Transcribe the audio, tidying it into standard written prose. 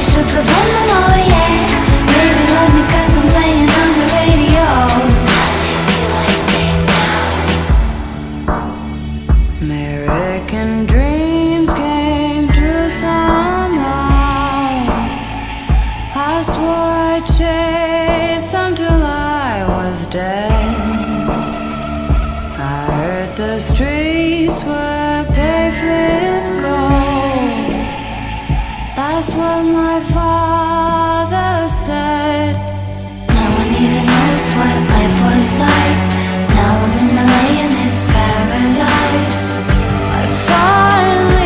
shook the phone, oh yeah. Baby love me 'cause I'm playing on the radio. American dreams came true somehow. I swore I'd chase them till I was dead. I heard the streets were paved with gold. That's what my father